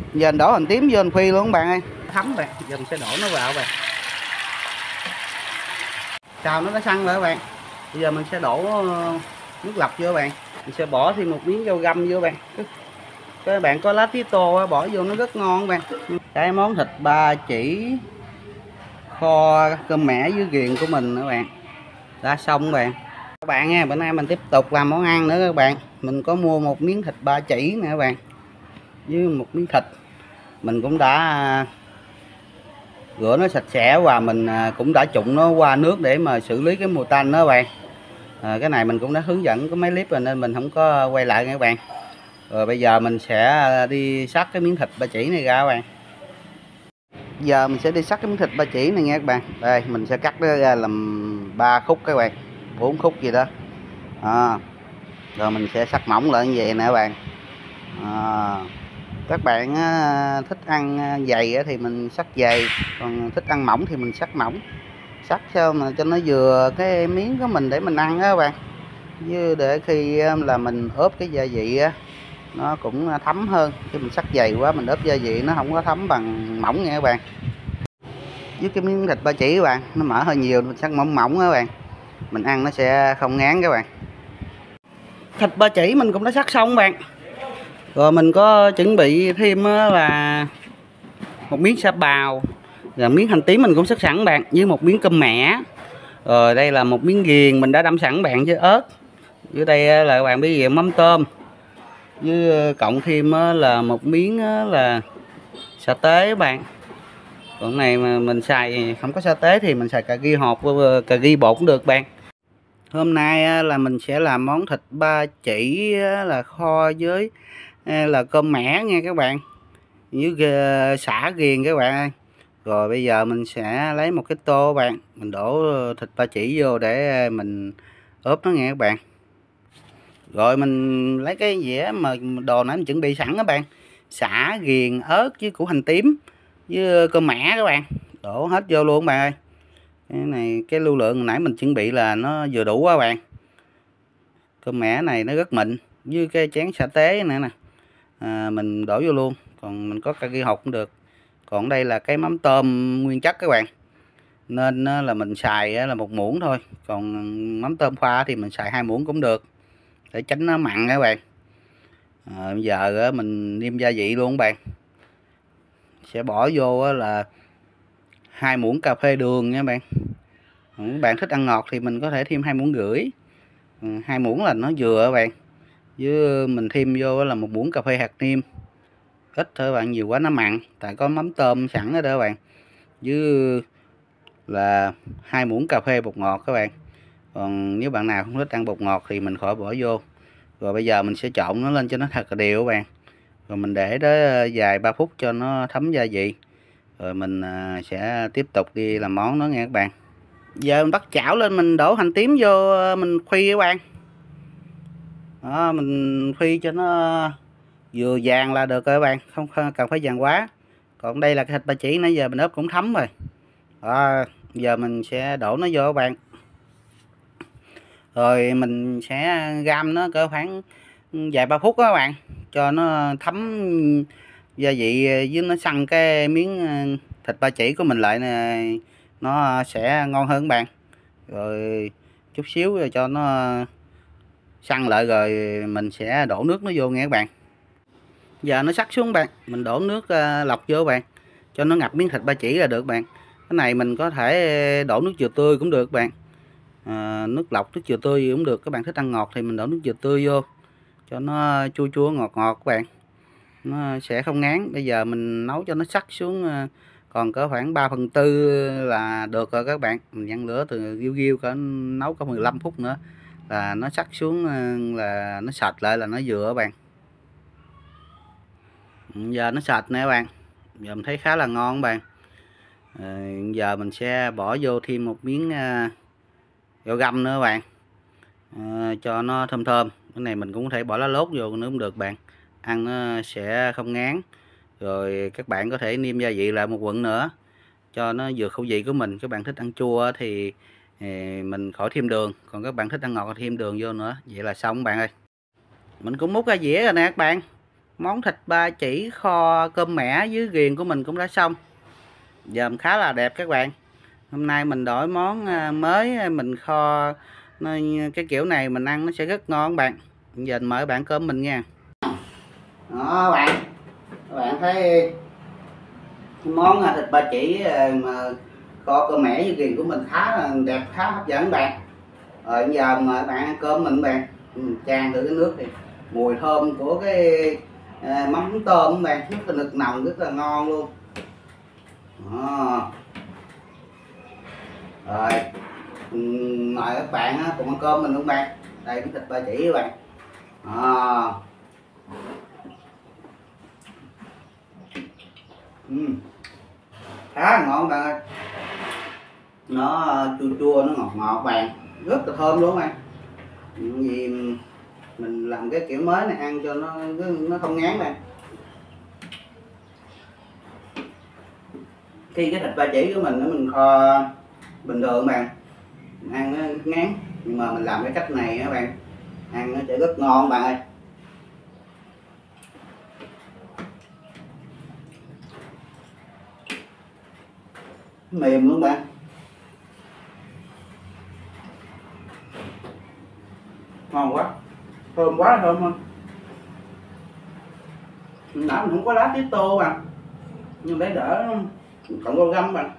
Giờ mình đổ hành tím vô hành phi luôn các bạn ơi, thấm bạn. Giờ mình sẽ đổ nó vào bạn. Xào nó đã săn rồi các bạn. Bây giờ mình sẽ đổ nước lọc vô các bạn. Mình sẽ bỏ thêm một miếng rau găm vô các bạn. Các bạn có lá tía tô bỏ vô nó rất ngon các bạn. Cái món thịt ba chỉ kho cơm mẻ với ghiền của mình các bạn đã xong các bạn. Các bạn nha, bữa nay mình tiếp tục làm món ăn nữa các bạn. Mình có mua một miếng thịt ba chỉ nè các bạn, với một miếng thịt. Mình cũng đã rửa nó sạch sẽ và mình cũng đã trụng nó qua nước để mà xử lý cái mùi tanh đó các bạn. Cái này mình cũng đã hướng dẫn có mấy clip rồi nên mình không có quay lại nha các bạn. Rồi bây giờ mình sẽ đi sắc cái miếng thịt ba chỉ này ra các bạn. Giờ mình sẽ đi sắc cái miếng thịt ba chỉ này nha các bạn. Đây mình sẽ cắt nó ra làm 3 khúc các bạn, 4 khúc gì đó. Rồi mình sẽ sắc mỏng lại như vậy nè các bạn. Các bạn thích ăn dày thì mình sắc dày, còn thích ăn mỏng thì mình sắc mỏng. Sắc sao mà cho nó vừa cái miếng của mình để mình ăn đó các bạn, với để khi là mình ướp cái gia vị á nó cũng thấm hơn. Khi mình sắc dày quá mình ướp gia vị nó không có thấm bằng mỏng nha các bạn. Với cái miếng thịt ba chỉ các bạn, nó mỡ hơi nhiều, mình sắc mỏng mỏng các bạn, mình ăn nó sẽ không ngán các bạn. Thịt ba chỉ mình cũng đã sắc xong các bạn. Rồi mình có chuẩn bị thêm là một miếng sa bào, rồi miếng hành tím mình cũng sắc sẵn bạn, với một miếng cơm mẻ. Rồi đây là một miếng ghiền mình đã đâm sẵn bạn với ớt. Dưới đây là các bạn biết gì, mắm tôm, với cộng thêm là một miếng là sa tế các bạn. Còn này mà mình xài không có sa tế thì mình xài cà ri hột, cà ri bột cũng được bạn. Hôm nay là mình sẽ làm món thịt ba chỉ là kho với là cơm mẻ nha các bạn, với xả ghiền các bạn ơi. Rồi bây giờ mình sẽ lấy một cái tô bạn, mình đổ thịt ba chỉ vô để mình ướp nó nha các bạn. Rồi mình lấy cái dĩa mà đồ nãy mình chuẩn bị sẵn các bạn, xả ghiền ớt với củ hành tím với cơm mẻ các bạn, đổ hết vô luôn các bạn ơi. Cái này cái lưu lượng nãy mình chuẩn bị là nó vừa đủ các bạn. Cơm mẻ này nó rất mịn, với cái chén sa tế nữa nè, mình đổ vô luôn. Còn mình có cà ri hột cũng được. Còn đây là cái mắm tôm nguyên chất các bạn, nên là mình xài là 1 muỗng thôi. Còn mắm tôm pha thì mình xài 2 muỗng cũng được, để tránh nó mặn các bạn. Bây giờ mình nêm gia vị luôn các bạn. Sẽ bỏ vô là 2 muỗng cà phê đường nha bạn. Các bạn thích ăn ngọt thì mình có thể thêm 2,5 muỗng. 2 muỗng là nó vừa các bạn. Với mình thêm vô là 1 muỗng cà phê hạt nêm, ít thôi bạn, nhiều quá nó mặn, tại có mắm tôm sẵn ở đó các bạn. Với là 2 muỗng cà phê bột ngọt các bạn. Còn nếu bạn nào không thích ăn bột ngọt thì mình khỏi bỏ vô. Rồi bây giờ mình sẽ trộn nó lên cho nó thật là đều các bạn. Rồi mình để đó vài 3 phút cho nó thấm gia vị. Rồi mình sẽ tiếp tục đi làm món đó nha các bạn. Giờ mình bắt chảo lên, mình đổ hành tím vô, mình khuy các bạn. Đó, mình phi cho nó vừa vàng là được rồi các bạn, không cần phải vàng quá. Còn đây là cái thịt ba chỉ nãy giờ mình ướp cũng thấm rồi. Đó, giờ mình sẽ đổ nó vô các bạn. Rồi mình sẽ găm nó cỡ khoảng vài 3 phút đó các bạn, cho nó thấm gia vị với nó săn cái miếng thịt ba chỉ của mình lại nè, nó sẽ ngon hơn các bạn. Rồi chút xíu rồi cho nó săn lại rồi mình sẽ đổ nước nó vô nha các bạn. Giờ nó sắc xuống bạn, mình đổ nước lọc vô bạn, cho nó ngập miếng thịt ba chỉ là được bạn. Cái này mình có thể đổ nước dừa tươi cũng được bạn, nước lọc, nước dừa tươi cũng được. Các bạn thích ăn ngọt thì mình đổ nước dừa tươi vô cho nó chua chua ngọt ngọt các bạn, nó sẽ không ngán. Bây giờ mình nấu cho nó sắc xuống còn cỡ khoảng 3/4 là được rồi các bạn. Mình vặn lửa từ riu riu cỡ nấu có 15 phút nữa là nó sắc xuống, là nó sạch lại là nó vừa các bạn. Giờ nó sạch nè các bạn, giờ mình thấy khá là ngon các bạn. Giờ mình sẽ bỏ vô thêm một miếng gạo găm nữa các bạn, cho nó thơm thơm. Cái này mình cũng có thể bỏ lá lốt vô nữa cũng được bạn, ăn nó sẽ không ngán. Rồi các bạn có thể nêm gia vị lại 1 quận nữa cho nó vừa khẩu vị của mình. Các bạn thích ăn chua thì mình khỏi thêm đường, còn các bạn thích ăn ngọt thì thêm đường vô nữa. Vậy là xong các bạn ơi. Mình cũng múc ra dĩa rồi nè các bạn. Món thịt ba chỉ kho cơm mẻ với ghiền của mình cũng đã xong. Dòm khá là đẹp các bạn. Hôm nay mình đổi món mới, mình kho nên cái kiểu này mình ăn nó sẽ rất ngon các bạn. Giờ mình mời bạn cơm mình nha. Đó các bạn thấy món thịt ba chỉ mà kho cơm mẻ với ghiền của mình khá là đẹp, khá hấp dẫn các bạn. Rồi giờ mời bạn ăn cơm mình các bạn. Chan thử cái nước thì mùi thơm của cái mắm tôm các bạn, rất là nực nồng, rất là ngon luôn. Đó. Rồi mời các bạn cùng ăn cơm mình luôn bạn. Đây cái thịt ba chỉ các bạn. Đó. Khá là ngon bạn ơi, nó chua chua, nó ngọt ngọt bạn, rất là thơm luôn bạn. Vì mình làm cái kiểu mới này ăn cho nó không ngán bạn. Khi cái thịt ba chỉ của mình kho bình thường bạn ăn nó ngán, nhưng mà mình làm cái cách này các bạn ăn nó sẽ rất ngon bạn ơi. Mềm luôn bạn, ngon quá, thơm quá, thơm hơn. Nãy mình không có lá tía tô bạn, nhưng để đỡ cộng rau găm bạn.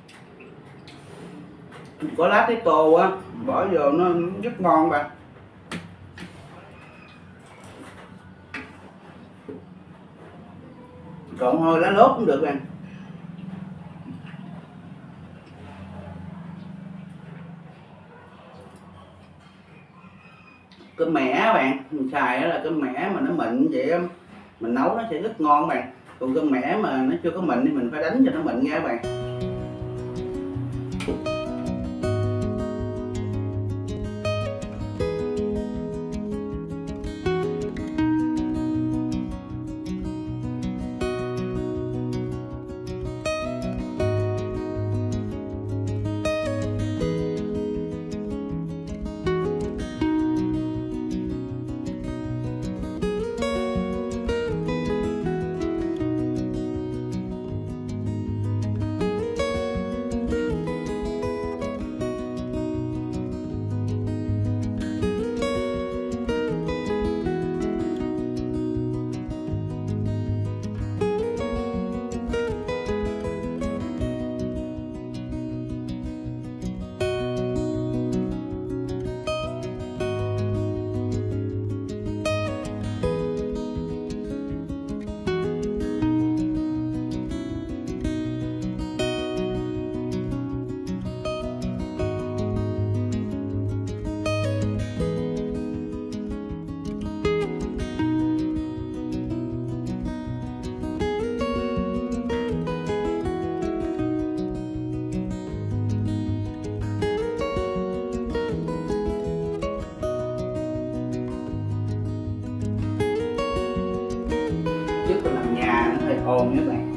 Có lá tía tô á bỏ vô nó rất ngon bạn. Còn hơi lá lốt cũng được bạn. Cơm mẻ bạn, mình xài là cơm mẻ mà nó mịn vậy á, mình nấu nó sẽ rất ngon bạn. Còn cơm mẻ mà nó chưa có mịn thì mình phải đánh cho nó mịn nha các bạn. Trước tôi làm nhà nó hơi ồn các bạn.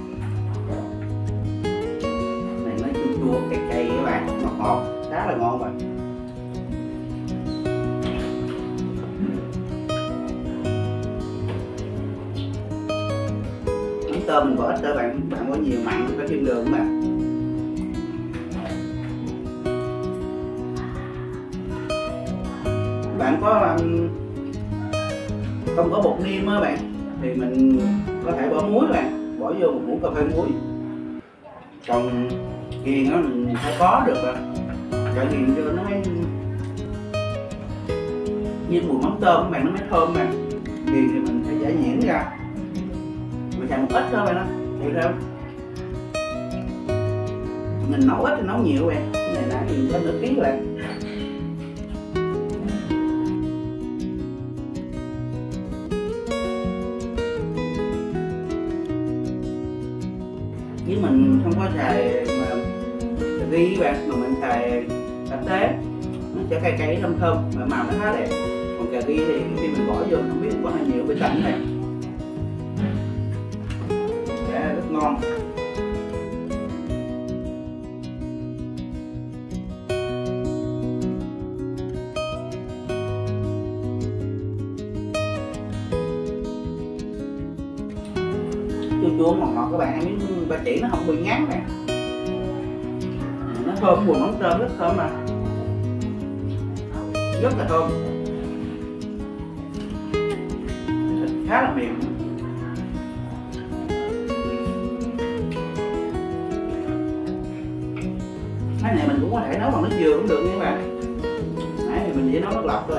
Này nó chua chua cay cay các bạn, ngọt ngọt, khá là ngon bạn. Mắm tôm mình bỏ ít thôi bạn, bạn có nhiều mặn phải thêm đường mà. Bạn có không có bột niêm á bạn thì mình có thể bỏ muối bạn, bỏ vô một muỗng cà phê muối. Còn ghiền á mình phải có được bạn, cho ghiền cho nó mới như mùi mắm tôm các bạn, nó mới thơm bạn. Ghiền thì mình phải giải nhuyễn ra, mình xài một ít thôi bạn, đó hiểu không? Mình nấu ít thì nấu nhiều bạn, cái này nãy mình có nửa ký bạn. Chứ mình không có xài mà cà ri bạn, mà mình xài cà tế nó sẽ cay cay thơm thơm mà màu nó khá đẹp. Còn cà ri thì khi mình bỏ vô không biết có hơi nhiều với tạnh này, rất ngon. chua chua ngọt ngọt các bạn ăn miếng ba chỉ nó không bị ngán nè, nó thơm mùi mắm tôm rất thơm mà rất là thơm, thịt khá là mềm. Cái này mình cũng có thể nấu bằng nước dừa cũng được nha các bạn. Nãy thì mình chỉ nấu nước lọc thôi.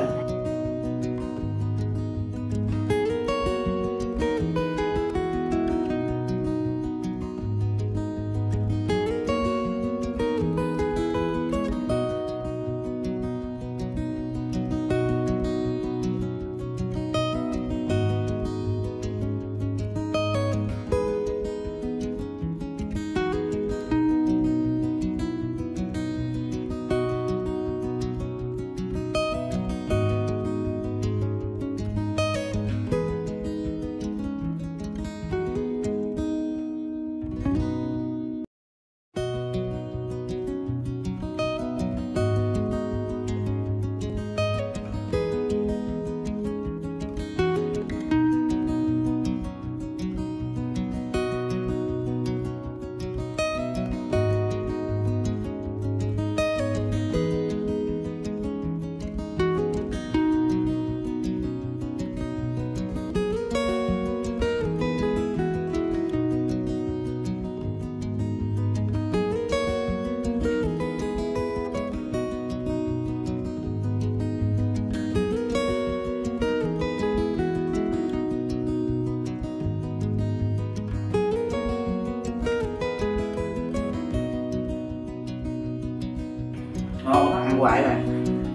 Ngon quá, ăn hoài rồi.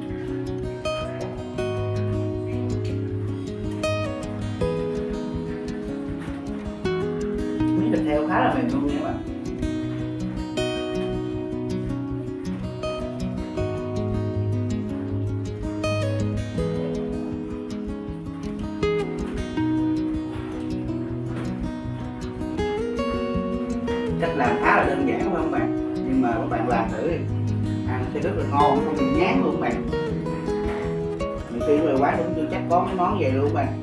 Miếng thịt heo khá là mềm luôn nha các bạn. Cách làm khá là đơn giản phải không các bạn? Nhưng mà các bạn làm thử đi, ăn sẽ rất là ngon, không bị ngán luôn các bạn. Nhiều khi về quán cũng chưa chắc có mấy món vậy luôn các bạn.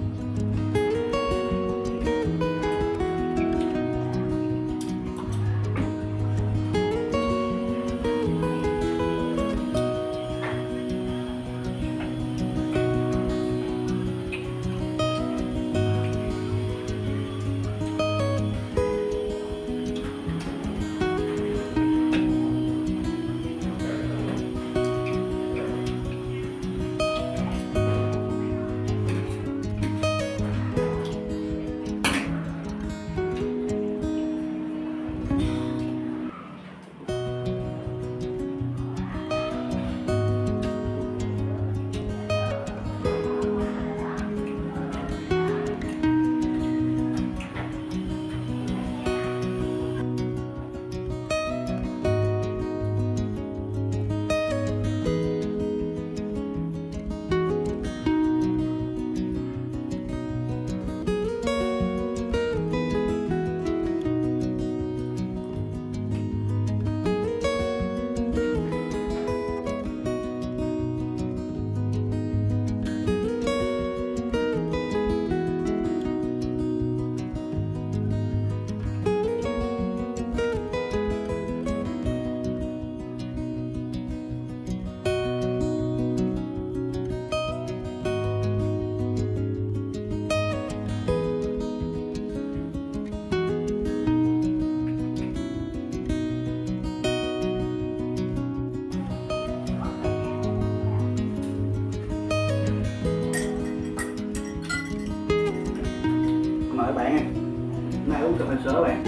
Mời bạn nha, nay uống cà phê sữa bạn.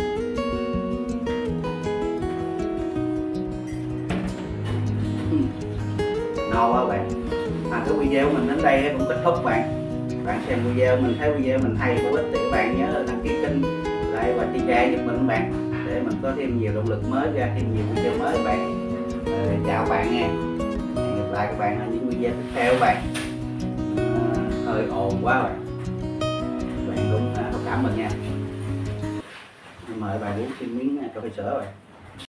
No quá bạn. Cái video của mình đến đây cũng kết thúc bạn. Bạn xem video mình thấy video mình hay bổ ích thì các bạn nhớ đăng ký kênh, like và chia sẻ giúp mình bạn, để mình có thêm nhiều động lực mới ra thêm nhiều video mới bạn. Chào bạn nha. Hẹn gặp lại các bạn ở những video tiếp theo bạn. Hơi ồn quá bạn. Bạn cũng thông cảm mình nha. Mời bạn uống xin miếng cà phê sữa bạn.